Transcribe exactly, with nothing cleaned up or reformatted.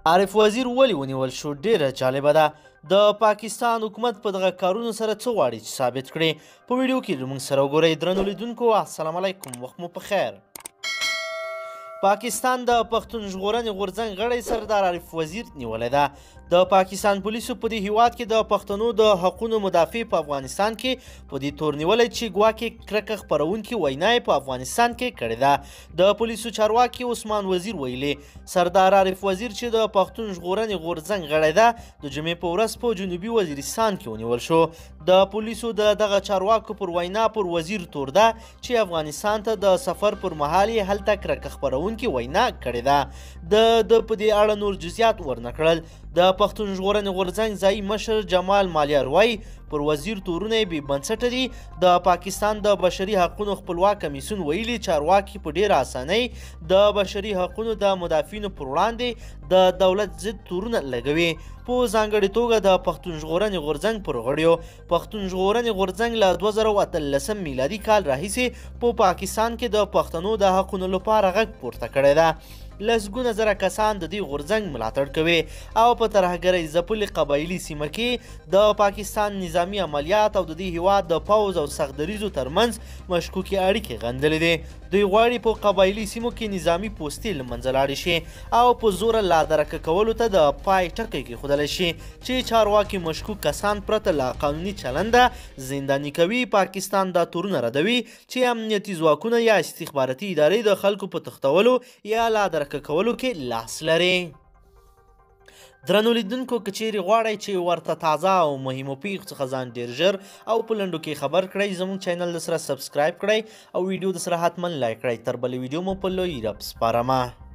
عارف وزیر ولې ونیول شو؟ ډیره جالبه ده. د پاکستان حکومت په دغه کارونو سره څه غواړي چې ثابت کړي؟ په ویډیو کې زموږ سره وګورئ. درنو لیدونکو السلام علیکم، وخت مو په خیر. پاکستان د پښتون ژغورنې غورځنګ غړی سردار عارف وزیر نیولی ده. د پاکستان پولیسو په دې هیواد کې د پښتنو د حقونو مدافع په افغانستان کې په دې تور نیولی چې ګواکې کرکه خپرونکي وینا یې په افغانستان کې کړې ده. د پولیسو چارواکي عثمان وزیر ویلي سردار عارف وزیر چې د پښتون ژغورنې غورځنګ غړی ده د جمعې په ورځ په جنوبي وزیرستان کې ونیول شو. د پولیسو د دغه چارواکو پر وینا پر وزیر تور ده چې افغانستان ته د سفر پر مهال یې هلته کرکه خپرونکي وینا کړې ده. د د په دې اړه نور جزئیات ورنه کړل. د پښتون ژغورنې غورځنګ ځایي مشر جمال مالیار وایي پر وزیر تورونه یې بې بنسټه دي. د پاکستان د بشري حقونو خپلواک کمیسیون ویلي چارواکي په ډېره اسانۍ د بشري حقونو د مدافعینو پر وړاندې د دولت ضد تورونه لګوي. په ځانګړې توګه د پښتون ژغورنې غورځنګ پر غړیو. پښتون ژغورنې غورځنګ له دوه زره اتلسم میلادي کال راهیسې په پاکستان کې د پښتنو د حقونو لپاره غږ پورته کړی ده. لسګونه زره کسان د دې غورځنګ ملاتړ کوي او په ترهګرۍ ځپلې قبایلي سیمه کې د پاکستان نظامي عملیات او د دې هیواد د پوځ او سختدریزو ترمنځ مشکوکې اړیکې غندلې دي. دوی غواړي په قبایلي سیمو کې نظامي پوستې له منځه لاړې شي او په زوره لادرکه کولو ته د پای ټکی کېښودلی شي چې چارواکي مشکوک کسان پرته له قانوني چلنده زنداني کوي. پاکستان دا تورونه ردوي چې امنیتي ځواکونه یا استخباراتي ادارې د خلکو په تښتولو یا لادرکه کولو کې لاس لري. درنو لیدونکو که چیرې غواړئ چې ورته تازه او مهمو پیښو څخه ځان ډېر ژر او په لنډو کې خبر کړئ زموږ چینل د سره سبسکرایب کړئ او ویډیو د سره حتما لایک کړئ. تر بلې ویډیو مو په لوی رب سپارمه.